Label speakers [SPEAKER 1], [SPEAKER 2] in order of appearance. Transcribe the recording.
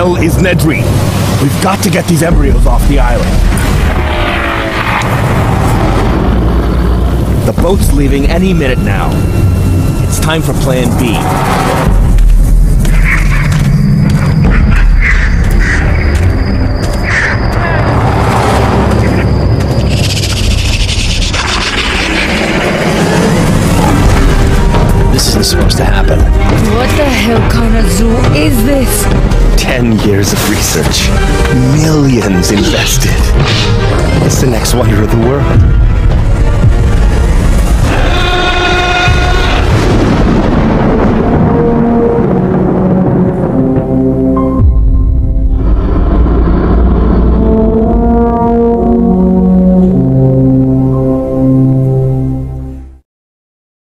[SPEAKER 1] hell is Nedry? We've got to get these embryos off the island. The boat's leaving any minute now. It's time for Plan B. This isn't supposed to happen.
[SPEAKER 2] What the hell kind of zoo is this?
[SPEAKER 1] 10 years of research. Millions invested. It's the next wonder of the world.